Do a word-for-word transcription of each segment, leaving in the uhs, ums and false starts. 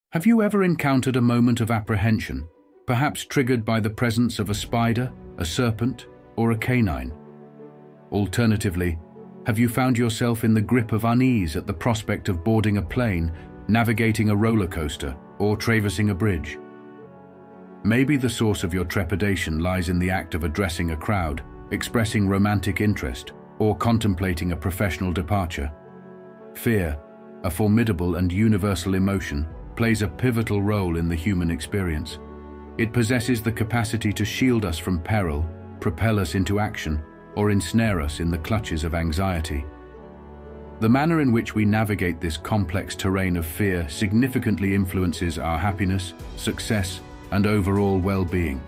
Have you ever encountered a moment of apprehension, perhaps triggered by the presence of a spider, a serpent, or a canine? Alternatively, have you found yourself in the grip of unease at the prospect of boarding a plane, navigating a roller coaster, or traversing a bridge? Maybe the source of your trepidation lies in the act of addressing a crowd, expressing romantic interest, or contemplating a professional departure. Fear, a formidable and universal emotion, plays a pivotal role in the human experience. It possesses the capacity to shield us from peril, propel us into action, or ensnare us in the clutches of anxiety. The manner in which we navigate this complex terrain of fear significantly influences our happiness, success, and overall well-being.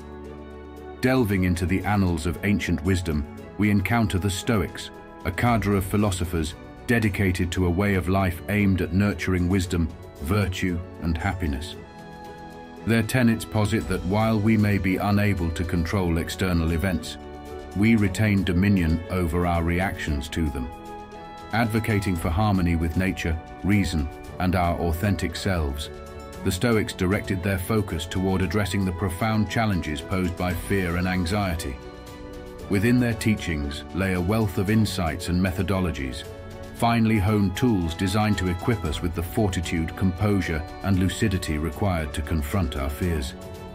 Delving into the annals of ancient wisdom, we encounter the Stoics, a cadre of philosophers dedicated to a way of life aimed at nurturing wisdom, virtue, and happiness. Their tenets posit that while we may be unable to control external events, we retain dominion over our reactions to them. Advocating for harmony with nature, reason, and our authentic selves, the Stoics directed their focus toward addressing the profound challenges posed by fear and anxiety. Within their teachings lay a wealth of insights and methodologies, finely honed tools designed to equip us with the fortitude, composure, and lucidity required to confront our fears.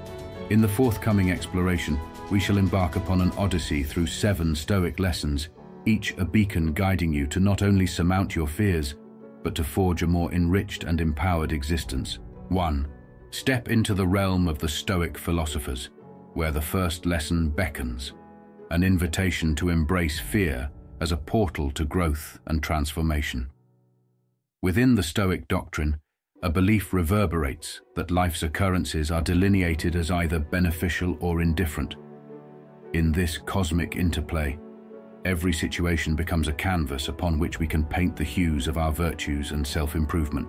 In the forthcoming exploration, we shall embark upon an odyssey through seven Stoic lessons, each a beacon guiding you to not only surmount your fears, but to forge a more enriched and empowered existence. one. Step into the realm of the Stoic philosophers, where the first lesson beckons, an invitation to embrace fear as a portal to growth and transformation. Within the Stoic doctrine, a belief reverberates that life's occurrences are delineated as either beneficial or indifferent. In this cosmic interplay, every situation becomes a canvas upon which we can paint the hues of our virtues and self-improvement.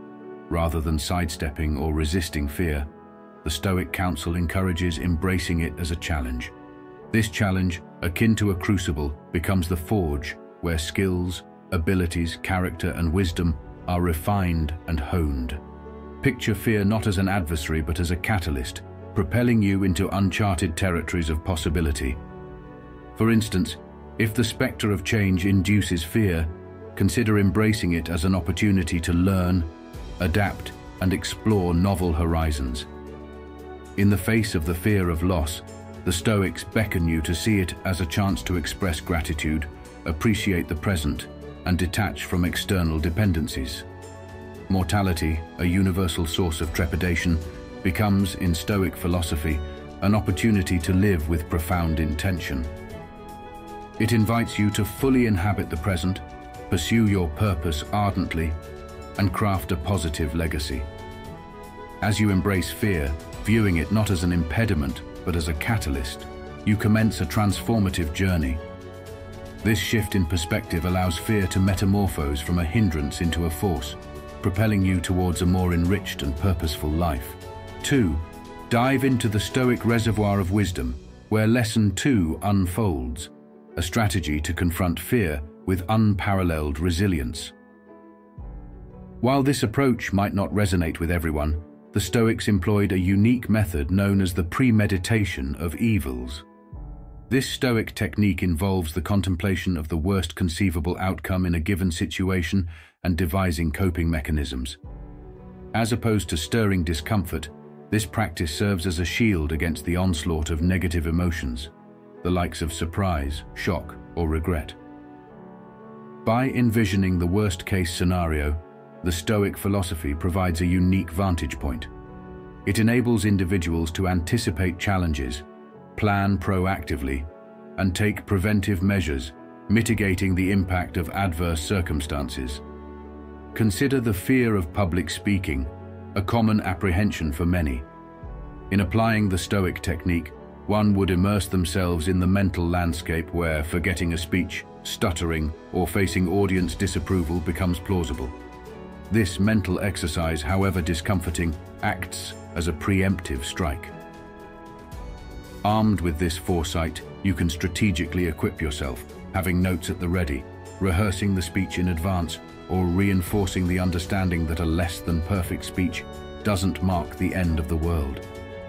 Rather than sidestepping or resisting fear, the Stoic counsel encourages embracing it as a challenge. This challenge, akin to a crucible, becomes the forge where skills, abilities, character, and wisdom are refined and honed. Picture fear not as an adversary but as a catalyst, propelling you into uncharted territories of possibility. For instance, if the specter of change induces fear, consider embracing it as an opportunity to learn, adapt, and explore novel horizons. In the face of the fear of loss, the Stoics beckon you to see it as a chance to express gratitude, appreciate the present, and detach from external dependencies. Mortality, a universal source of trepidation, becomes, in Stoic philosophy, an opportunity to live with profound intention. It invites you to fully inhabit the present, pursue your purpose ardently, and craft a positive legacy. As you embrace fear, viewing it not as an impediment, but as a catalyst, you commence a transformative journey. This shift in perspective allows fear to metamorphose from a hindrance into a force, propelling you towards a more enriched and purposeful life. two. Dive into the Stoic reservoir of wisdom, where Lesson two unfolds, a strategy to confront fear with unparalleled resilience. While this approach might not resonate with everyone, the Stoics employed a unique method known as the premeditation of evils. This Stoic technique involves the contemplation of the worst conceivable outcome in a given situation and devising coping mechanisms. As opposed to stirring discomfort, this practice serves as a shield against the onslaught of negative emotions, the likes of surprise, shock, or regret. By envisioning the worst-case scenario, the Stoic philosophy provides a unique vantage point. It enables individuals to anticipate challenges, plan proactively, and take preventive measures, mitigating the impact of adverse circumstances. Consider the fear of public speaking, a common apprehension for many. In applying the Stoic technique, one would immerse themselves in the mental landscape where forgetting a speech, stuttering, or facing audience disapproval becomes plausible. This mental exercise, however discomforting, acts as a preemptive strike. Armed with this foresight, you can strategically equip yourself, having notes at the ready, rehearsing the speech in advance, or reinforcing the understanding that a less than perfect speech doesn't mark the end of the world.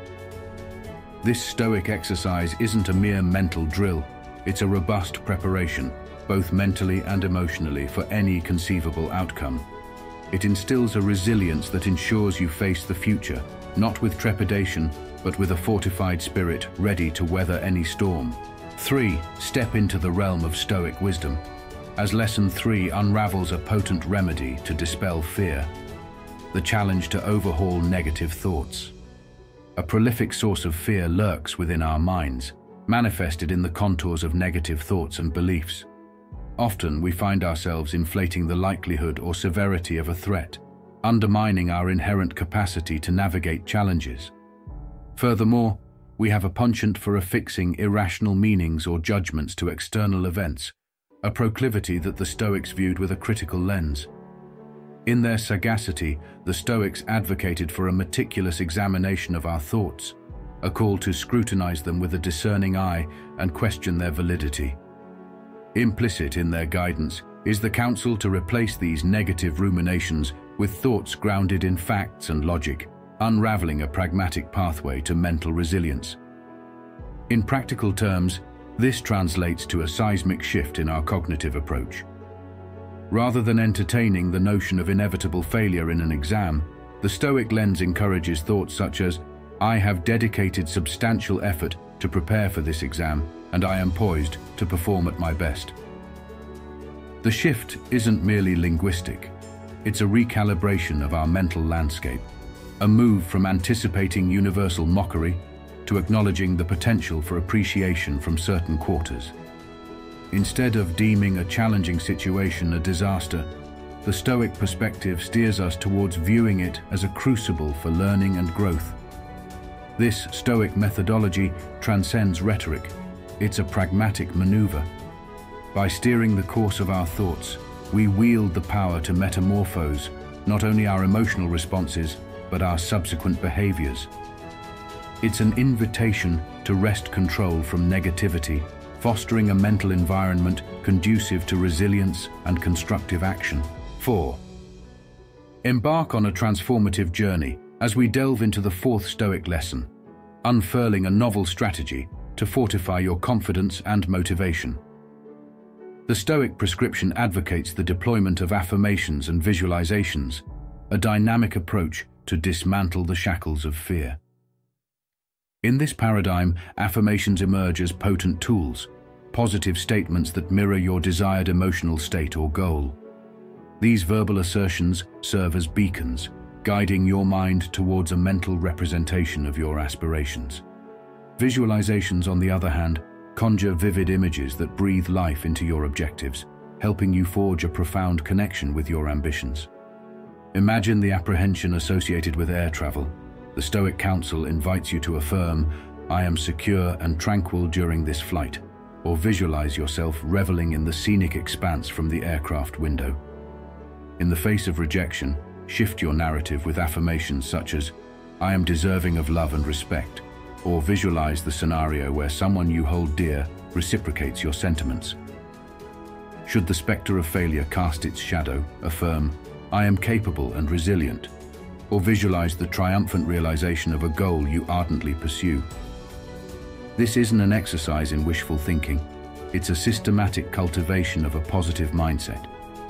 This Stoic exercise isn't a mere mental drill, it's a robust preparation, both mentally and emotionally, for any conceivable outcome. It instills a resilience that ensures you face the future, not with trepidation, but with a fortified spirit ready to weather any storm. Three, step into the realm of Stoic wisdom, as lesson three unravels a potent remedy to dispel fear, the challenge to overhaul negative thoughts. A prolific source of fear lurks within our minds, manifested in the contours of negative thoughts and beliefs. Often we find ourselves inflating the likelihood or severity of a threat, undermining our inherent capacity to navigate challenges. Furthermore, we have a penchant for affixing irrational meanings or judgments to external events, a proclivity that the Stoics viewed with a critical lens. In their sagacity, the Stoics advocated for a meticulous examination of our thoughts, a call to scrutinize them with a discerning eye and question their validity. Implicit in their guidance is the counsel to replace these negative ruminations with thoughts grounded in facts and logic, unraveling a pragmatic pathway to mental resilience. In practical terms, this translates to a seismic shift in our cognitive approach. Rather than entertaining the notion of inevitable failure in an exam, the Stoic lens encourages thoughts such as, "I have dedicated substantial effort to prepare for this exam, and I am poised to perform at my best." The shift isn't merely linguistic. It's a recalibration of our mental landscape, a move from anticipating universal mockery to acknowledging the potential for appreciation from certain quarters. Instead of deeming a challenging situation a disaster, the Stoic perspective steers us towards viewing it as a crucible for learning and growth. This Stoic methodology transcends rhetoric. It's a pragmatic maneuver. By steering the course of our thoughts, we wield the power to metamorphose not only our emotional responses, but our subsequent behaviors. It's an invitation to wrest control from negativity, fostering a mental environment conducive to resilience and constructive action. Four. Embark on a transformative journey as we delve into the fourth Stoic lesson, unfurling a novel strategy to fortify your confidence and motivation. The Stoic prescription advocates the deployment of affirmations and visualizations, a dynamic approach to dismantle the shackles of fear. In this paradigm, affirmations emerge as potent tools, positive statements that mirror your desired emotional state or goal. These verbal assertions serve as beacons, guiding your mind towards a mental representation of your aspirations. Visualizations, on the other hand, conjure vivid images that breathe life into your objectives, helping you forge a profound connection with your ambitions. Imagine the apprehension associated with air travel. The Stoic counsel invites you to affirm, "I am secure and tranquil during this flight," or visualize yourself reveling in the scenic expanse from the aircraft window. In the face of rejection, shift your narrative with affirmations such as, "I am deserving of love and respect," or visualize the scenario where someone you hold dear reciprocates your sentiments. Should the specter of failure cast its shadow, affirm, "I am capable and resilient," or visualize the triumphant realization of a goal you ardently pursue. This isn't an exercise in wishful thinking. It's a systematic cultivation of a positive mindset.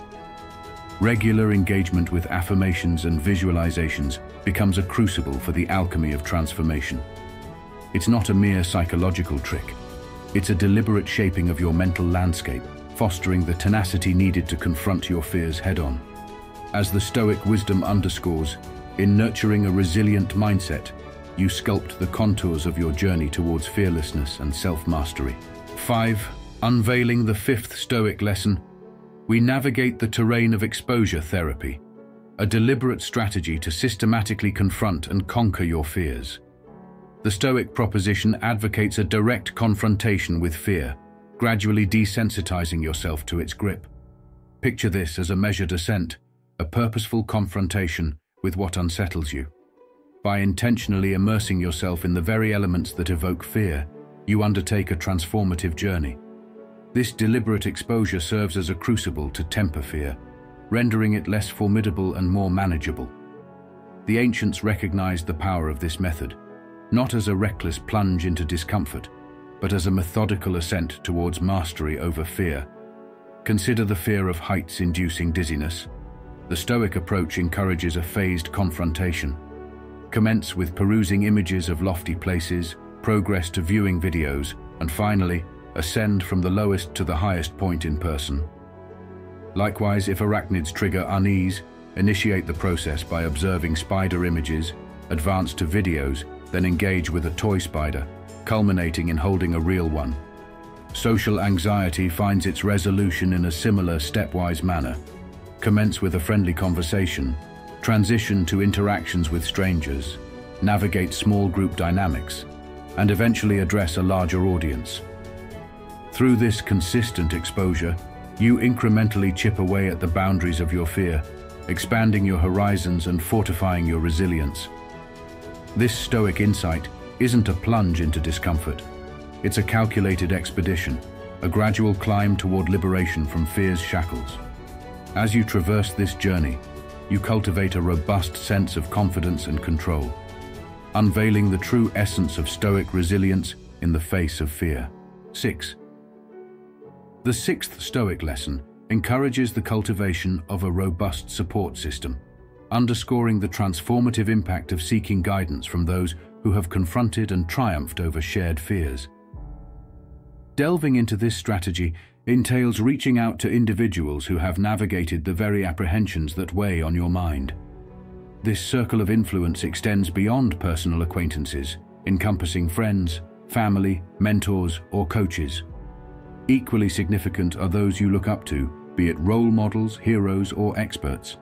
Regular engagement with affirmations and visualizations becomes a crucible for the alchemy of transformation. It's not a mere psychological trick. It's a deliberate shaping of your mental landscape, fostering the tenacity needed to confront your fears head-on. As the Stoic wisdom underscores, in nurturing a resilient mindset, you sculpt the contours of your journey towards fearlessness and self-mastery. Five. Unveiling the fifth Stoic lesson, we navigate the terrain of exposure therapy, a deliberate strategy to systematically confront and conquer your fears. The Stoic proposition advocates a direct confrontation with fear, gradually desensitizing yourself to its grip. Picture this as a measured ascent, a purposeful confrontation with what unsettles you. By intentionally immersing yourself in the very elements that evoke fear, you undertake a transformative journey. This deliberate exposure serves as a crucible to temper fear, rendering it less formidable and more manageable. The ancients recognized the power of this method, not as a reckless plunge into discomfort, but as a methodical ascent towards mastery over fear. Consider the fear of heights inducing dizziness. The Stoic approach encourages a phased confrontation. Commence with perusing images of lofty places, progress to viewing videos, and finally, ascend from the lowest to the highest point in person. Likewise, if arachnids trigger unease, initiate the process by observing spider images, advance to videos, then engage with a toy spider, culminating in holding a real one. Social anxiety finds its resolution in a similar stepwise manner. Commence with a friendly conversation, transition to interactions with strangers, navigate small group dynamics, and eventually address a larger audience. Through this consistent exposure, you incrementally chip away at the boundaries of your fear, expanding your horizons and fortifying your resilience. This Stoic insight isn't a plunge into discomfort. It's a calculated expedition, a gradual climb toward liberation from fear's shackles. As you traverse this journey, you cultivate a robust sense of confidence and control, unveiling the true essence of Stoic resilience in the face of fear. six. The sixth Stoic lesson encourages the cultivation of a robust support system, underscoring the transformative impact of seeking guidance from those who have confronted and triumphed over shared fears. Delving into this strategy entails reaching out to individuals who have navigated the very apprehensions that weigh on your mind. This circle of influence extends beyond personal acquaintances, encompassing friends, family, mentors, or coaches. Equally significant are those you look up to, be it role models, heroes, or experts.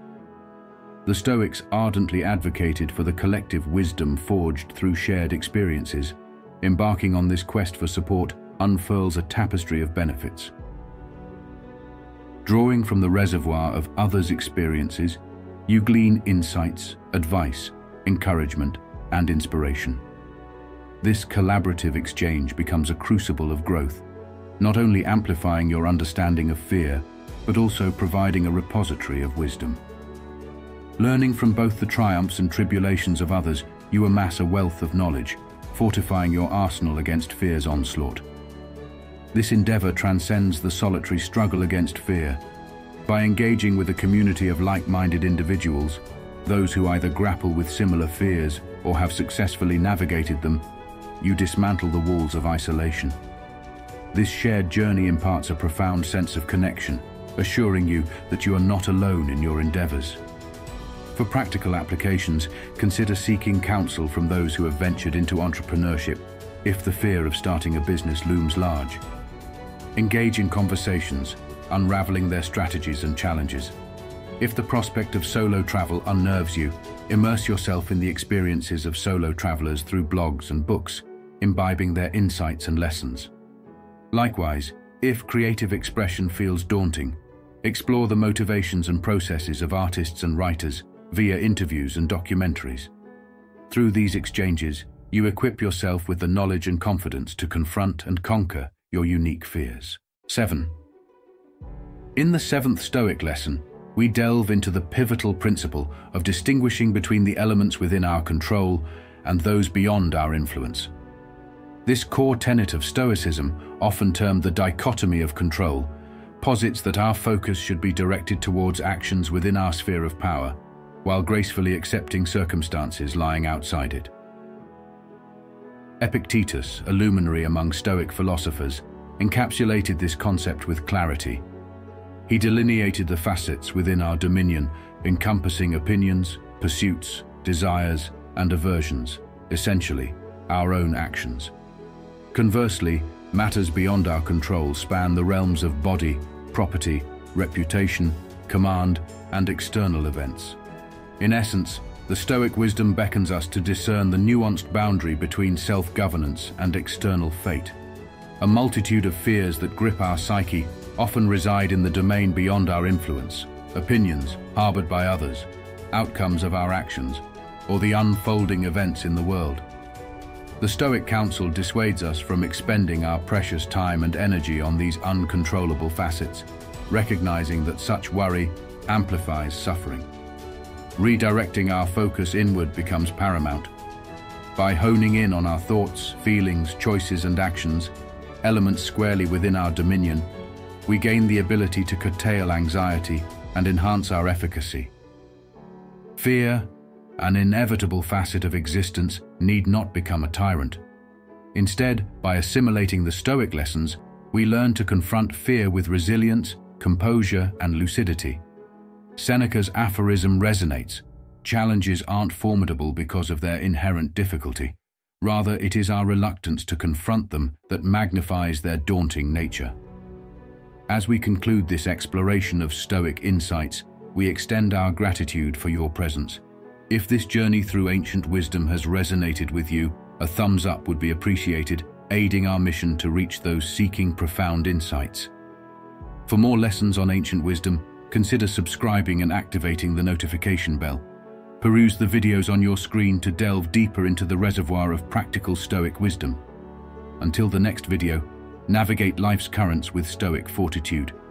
The Stoics ardently advocated for the collective wisdom forged through shared experiences. Embarking on this quest for support unfurls a tapestry of benefits. Drawing from the reservoir of others' experiences, you glean insights, advice, encouragement, and inspiration. This collaborative exchange becomes a crucible of growth, not only amplifying your understanding of fear, but also providing a repository of wisdom. Learning from both the triumphs and tribulations of others, you amass a wealth of knowledge, fortifying your arsenal against fear's onslaught. This endeavor transcends the solitary struggle against fear. By engaging with a community of like-minded individuals, those who either grapple with similar fears or have successfully navigated them, you dismantle the walls of isolation. This shared journey imparts a profound sense of connection, assuring you that you are not alone in your endeavors. For practical applications, consider seeking counsel from those who have ventured into entrepreneurship if the fear of starting a business looms large. Engage in conversations, unraveling their strategies and challenges. If the prospect of solo travel unnerves you, immerse yourself in the experiences of solo travelers through blogs and books, imbibing their insights and lessons. Likewise, if creative expression feels daunting, explore the motivations and processes of artists and writers via interviews and documentaries. Through these exchanges, you equip yourself with the knowledge and confidence to confront and conquer your unique fears. seven. In the seventh Stoic lesson, we delve into the pivotal principle of distinguishing between the elements within our control and those beyond our influence. This core tenet of Stoicism, often termed the dichotomy of control, posits that our focus should be directed towards actions within our sphere of power, while gracefully accepting circumstances lying outside it. Epictetus, a luminary among Stoic philosophers, encapsulated this concept with clarity. He delineated the facets within our dominion, encompassing opinions, pursuits, desires, and aversions, essentially, our own actions. Conversely, matters beyond our control span the realms of body, property, reputation, command, and external events. In essence, the Stoic wisdom beckons us to discern the nuanced boundary between self-governance and external fate. A multitude of fears that grip our psyche often reside in the domain beyond our influence, opinions harbored by others, outcomes of our actions, or the unfolding events in the world. The Stoic counsel dissuades us from expending our precious time and energy on these uncontrollable facets, recognizing that such worry, amplifies suffering. Redirecting our focus inward becomes paramount. By honing in on our thoughts, feelings, choices, and actions, elements squarely within our dominion, we gain the ability to curtail anxiety and enhance our efficacy. Fear, an inevitable facet of existence, need not become a tyrant. Instead, by assimilating the Stoic lessons, we learn to confront fear with resilience, composure, and lucidity. Seneca's aphorism resonates: challenges aren't formidable because of their inherent difficulty. Rather, it is our reluctance to confront them that magnifies their daunting nature. As we conclude this exploration of Stoic insights, we extend our gratitude for your presence. If this journey through ancient wisdom has resonated with you, a thumbs up would be appreciated, aiding our mission to reach those seeking profound insights. For more lessons on ancient wisdom, consider subscribing and activating the notification bell. Peruse the videos on your screen to delve deeper into the reservoir of practical Stoic wisdom. Until the next video, navigate life's currents with Stoic fortitude.